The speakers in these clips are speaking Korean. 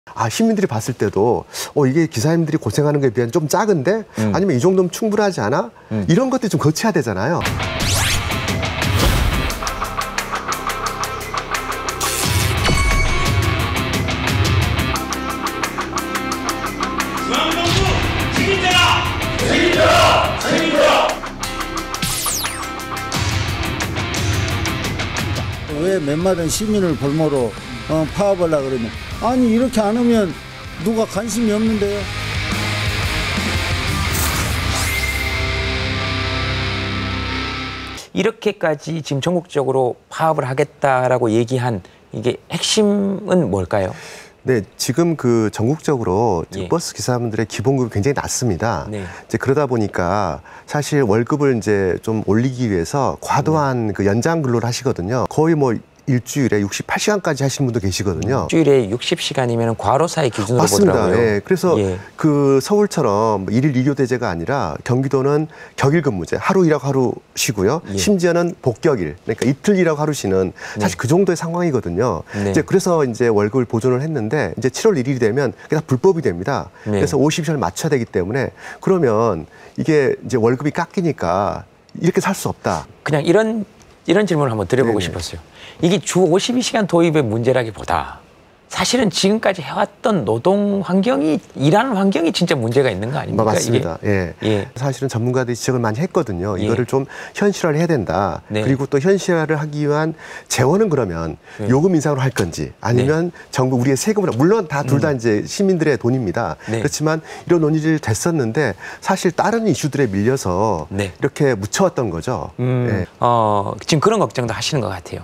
시민들이 봤을 때도 이게 기사님들이 고생하는 거에 비하면 좀 작은데 아니면 이 정도면 충분하지 않아? 이런 것들이 좀 거쳐야 되잖아요. 중앙정부 책임져라! 책임져라! 책임져라! 왜 맨마른 시민을 볼모로 파업하려고 그러면 아니 이렇게 안 하면 누가 관심이 없는데요. 이렇게까지 지금 전국적으로 파업을 하겠다라고 얘기한 이게 핵심은 뭘까요? 네, 지금 그 전국적으로 예. 버스 기사분들의 기본급이 굉장히 낮습니다. 네. 이제 그러다 보니까 사실 월급을 이제 좀 올리기 위해서 과도한 그 연장 근로를 하시거든요. 거의 뭐 일주일에 68시간까지 하시는 분도 계시거든요. 일주일에 60시간이면 과로사의 기준으로 맞습니다. 보더라고요. 예, 그래서 예. 그 서울처럼 일일 2교대제가 아니라 경기도는 격일 근무제, 하루 일하고 하루 쉬고요. 예. 심지어는 복격일, 그러니까 이틀 일하고 하루 쉬는 사실 그 정도의 상황이거든요. 네. 이제 그래서 이제 월급을 보존을 했는데 이제 7월 1일이 되면 그게 다 불법이 됩니다. 네. 그래서 50시간을 맞춰야 되기 때문에 그러면 이게 이제 월급이 깎이니까 이렇게 살 수 없다. 그냥 이런 질문을 한번 드려보고 네네. 싶었어요. 이게 주 52시간 도입의 문제라기보다 사실은 지금까지 해왔던 노동 환경이, 일하는 환경이 진짜 문제가 있는 거 아닙니까? 맞습니다. 이게? 예. 예. 사실은 전문가들이 지적을 많이 했거든요. 예. 이거를 좀 현실화를 해야 된다. 네. 그리고 또 현실화를 하기 위한 재원은 그러면 네. 요금 인상으로 할 건지 아니면 정부 우리의 세금으로 물론 다 둘 다 이제 시민들의 돈입니다. 네. 그렇지만 이런 논의를 됐었는데 사실 다른 이슈들에 밀려서 네. 이렇게 묻혀왔던 거죠. 예. 지금 그런 걱정도 하시는 것 같아요.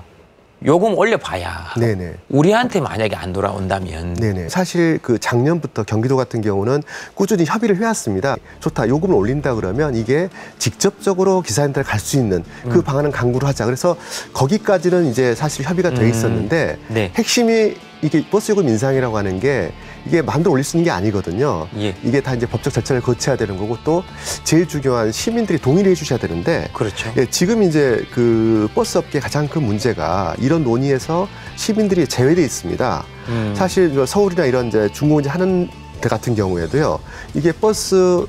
요금 올려봐야 네네. 우리한테 만약에 안 돌아온다면 네네. 사실 그 작년부터 경기도 같은 경우는 꾸준히 협의를 해왔습니다. 좋다. 요금을 올린다 그러면 이게 직접적으로 기사님들 갈 수 있는 그 방안은 강구를 하자. 그래서 거기까지는 이제 사실 협의가 돼 있었는데 네. 핵심이 이게 버스 요금 인상이라고 하는 게 이게 마음대로 올릴 수 있는 게 아니거든요. 예. 이게 다 이제 법적 절차를 거쳐야 되는 거고 또 제일 중요한 시민들이 동의를 해주셔야 되는데 그렇죠. 예, 지금 이제 그 버스 업계 가장 큰 문제가 이런 논의에서 시민들이 제외돼 있습니다. 사실 서울이나 이런 이제 중공업체 하는 데 같은 경우에도요, 이게 버스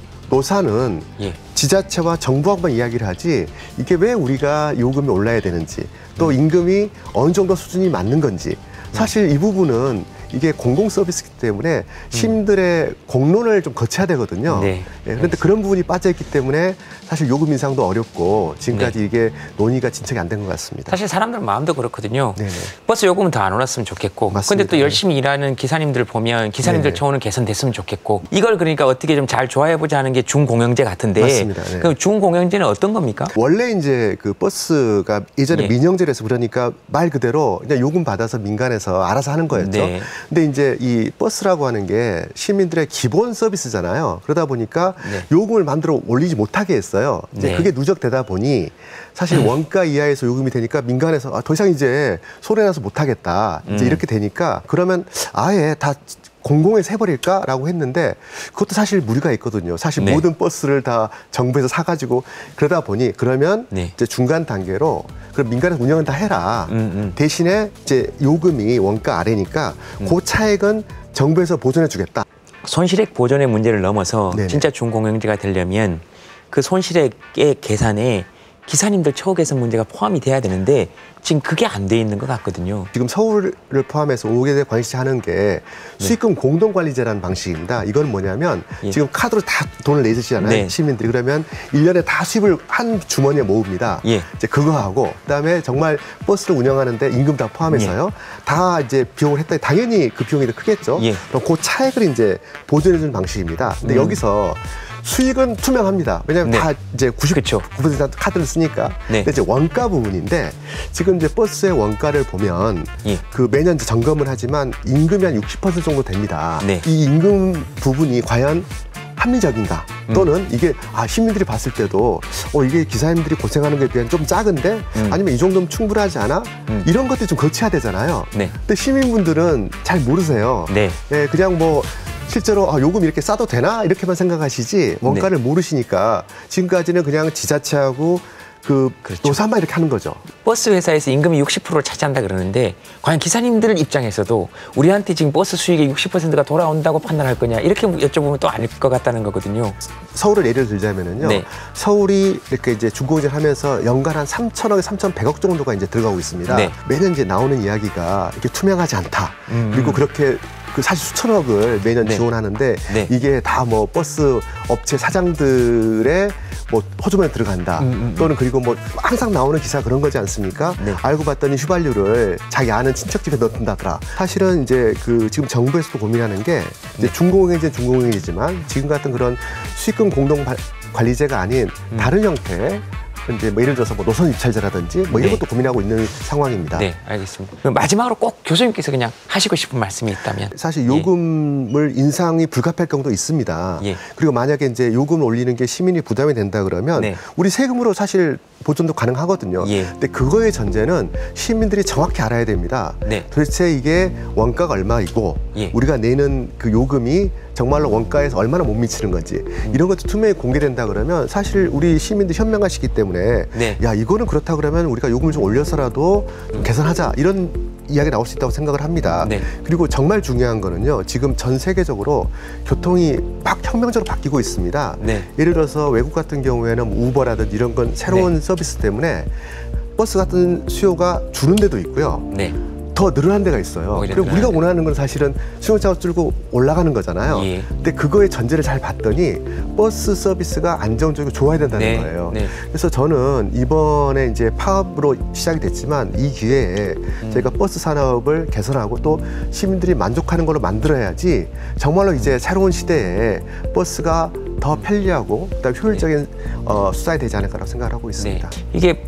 노사는 예. 지자체와 정부하고만 이야기를 하지 이게 왜 우리가 요금이 올라야 되는지 또 임금이 어느 정도 수준이 맞는 건지 사실 이 부분은 이게 공공 서비스이기 때문에 시민들의 공론을 좀 거쳐야 되거든요. 네. 예, 그런데 그런 부분이 빠져있기 때문에 사실 요금 인상도 어렵고 지금까지 네. 이게 논의가 진척이 안 된 것 같습니다. 사실 사람들 마음도 그렇거든요. 네네. 버스 요금은 더 안 올랐으면 좋겠고 맞습니다. 근데 또 열심히 일하는 기사님들 보면 기사님들 네네. 처우는 개선됐으면 좋겠고 이걸 그러니까 어떻게 좀 잘 조화해보자 하는 게 중공영제 같은데 맞습니다. 네. 그럼 중공영제는 어떤 겁니까? 원래 이제 그 버스가 예전에 예. 민영제로 해서 그러니까 말 그대로 그냥 요금 받아서 민간에서 알아서 하는 거였죠. 네. 근데 이제 이 버스라고 하는 게 시민들의 기본 서비스잖아요. 그러다 보니까 네. 요금을 마음대로 올리지 못하게 했어요. 이제 네. 그게 누적되다 보니 사실 원가 이하에서 요금이 되니까 민간에서 더 이상 이제 소리나서 못하겠다. 이제 이렇게 되니까 그러면 아예 다 공공에서 해버릴까라고 했는데 그것도 사실 무리가 있거든요. 사실 네. 모든 버스를 다 정부에서 사가지고 그러다 보니 그러면 네. 이제 중간 단계로 그럼 민간에서 운영은 다 해라. 대신에 이제 요금이 원가 아래니까 그 차액은 정부에서 보존해주겠다. 손실액 보전의 문제를 넘어서 네네. 진짜 중공영제가 되려면 그 손실액의 계산에 기사님들 처우 개선 문제가 포함이 돼야 되는데 지금 그게 안 돼 있는 것 같거든요. 지금 서울을 포함해서 5개 관시하는 게 수익금 공동관리제라는 방식입니다. 이건 뭐냐면 예. 지금 카드로 다 돈을 내주시잖아요. 네. 시민들이. 그러면 1년에 다 수입을 한 주머니에 모읍니다. 예. 이제 그거 하고 그다음에 정말 버스를 운영하는데 임금 다 포함해서요. 다 이제 비용을 했더니 당연히 그 비용이 더 크겠죠. 예. 그럼 그 차액을 이제 보존해주는 방식입니다. 근데 여기서 수익은 투명합니다. 왜냐하면 네. 다 이제 99% 카드를 쓰니까. 네. 근데 이제 원가 부분인데 지금 이제 버스의 원가를 보면 예. 그 매년 이제 점검을 하지만 임금이 한 60% 정도 됩니다. 네. 이 임금 부분이 과연 합리적인가? 또는 이게 시민들이 봤을 때도 이게 기사님들이 고생하는 거에 비하면 좀 작은데 아니면 이 정도면 충분하지 않아? 이런 것들이 좀 거쳐야 되잖아요. 네. 근데 시민분들은 잘 모르세요. 네. 예, 그냥 뭐 실제로 요금 이렇게 싸도 되나? 이렇게만 생각하시지 원가를 모르시니까 지금까지는 그냥 지자체하고 그 그렇죠. 노사만 이렇게 하는 거죠. 버스 회사에서 임금이 60%를 차지한다 그러는데 과연 기사님들 입장에서도 우리한테 지금 버스 수익의 60%가 돌아온다고 판단할 거냐 이렇게 여쭤보면 또 아닐 것 같다는 거거든요. 서울을 예를 들자면은요. 네. 서울이 이렇게 이제 중공업을 하면서 연간 한 3,000억, 3,100억 정도가 이제 들어가고 있습니다. 네. 매년 이제 나오는 이야기가 이렇게 투명하지 않다. 그리고 그렇게 그 사실 수천억을 매년 네. 지원하는데 네. 이게 다 뭐 버스 업체 사장들의 뭐 호주머니에 들어간다. 또는 그리고 뭐 항상 나오는 기사 그런 거지 않습니까? 네. 알고 봤더니 휘발유를 자기 아는 친척 집에 넣는다더라. 사실은 이제 그 지금 정부에서도 고민하는 게 이제 중공업이지 중공업이지만 지금 같은 그런 수익금 공동 관리제가 아닌 다른 형태. 이제 뭐 예를 들어서 뭐 노선 입찰제라든지 뭐 이런 네. 것도 고민하고 있는 상황입니다. 네, 알겠습니다. 그럼 마지막으로 꼭 교수님께서 그냥 하시고 싶은 말씀이 있다면. 사실 요금을 인상이 불가피할 경우도 있습니다. 예. 그리고 만약에 이제 요금을 올리는 게 시민이 부담이 된다 그러면 네. 우리 세금으로 사실 보존도 가능하거든요. 예. 근데 그거의 전제는 시민들이 정확히 알아야 됩니다. 네. 도대체 이게 원가가 얼마이고 예. 우리가 내는 그 요금이 정말로 원가에서 얼마나 못 미치는 건지 이런 것도 투명히 공개된다 그러면 사실 우리 시민들 현명하시기 때문에 네. 야 이거는 그렇다 그러면 우리가 요금을 좀 올려서라도 좀 개선하자 이런 이야기 나올 수 있다고 생각을 합니다. 네. 그리고 정말 중요한 거는요. 지금 전 세계적으로 교통이 막 혁명적으로 바뀌고 있습니다. 네. 예를 들어서 외국 같은 경우에는 우버라든지 이런 건 새로운 네. 서비스 때문에 버스 같은 수요가 주는 데도 있고요. 네. 더 늘어난 데가 있어요. 오히려 그리고 우리가 늘어나는 원하는 건 사실은 승용차가 줄고 올라가는 거잖아요. 예. 근데 그거의 전제를 잘 봤더니 버스 서비스가 안정적이고 좋아야 된다는 네. 거예요. 네. 그래서 저는 이번에 이제 파업으로 시작이 됐지만 이 기회에 저희가 버스 산업을 개선하고 또 시민들이 만족하는 걸로 만들어야지 정말로 이제 새로운 시대에 버스가 더 편리하고 그다음에 효율적인 수단이 되지 않을까라고 생각을 하고 있습니다. 네. 이게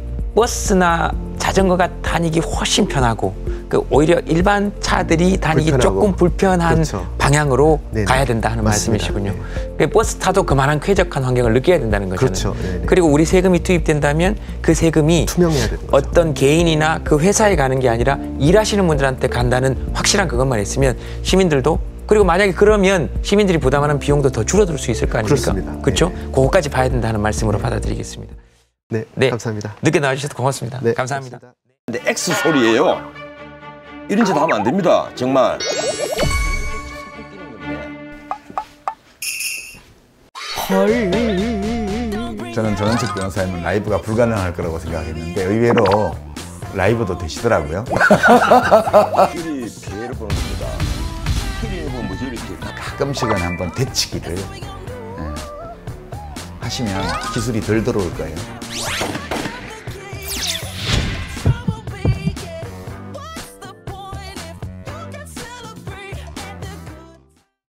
버스나 자전거가 다니기 훨씬 편하고 그 오히려 일반 차들이 다니기 불편하고. 조금 불편한 그렇죠. 방향으로 네네. 가야 된다 하는 맞습니다. 말씀이시군요. 네. 그 버스 타도 그만한 쾌적한 환경을 느껴야 된다는 거잖아요. 그렇죠. 네네. 그리고 우리 세금이 투입된다면 그 세금이 투명해야 되는 거죠. 어떤 개인이나 그 회사에 가는 게 아니라 일하시는 분들한테 간다는 확실한 그것만 있으면 시민들도 그리고 만약에 그러면 시민들이 부담하는 비용도 더 줄어들 수 있을 거 아닙니까? 그렇습니다. 그렇죠? 네. 그거까지 봐야 된다는 말씀으로 받아들이겠습니다. 네, 네. 감사합니다. 늦게 나와주셔서 고맙습니다. 네, 감사합니다. 근데 X 소리예요. 이런 짓 하면 안 됩니다. 정말. 저는 전원책 변호사님은 라이브가 불가능할 거라고 생각했는데 의외로 라이브도 되시더라고요. 필히 피해를 보는 겁니다. 필히 뭐 뭐지 이렇게 가끔씩은 한번 되치기를 하시면 기술이 덜 들어올 거예요.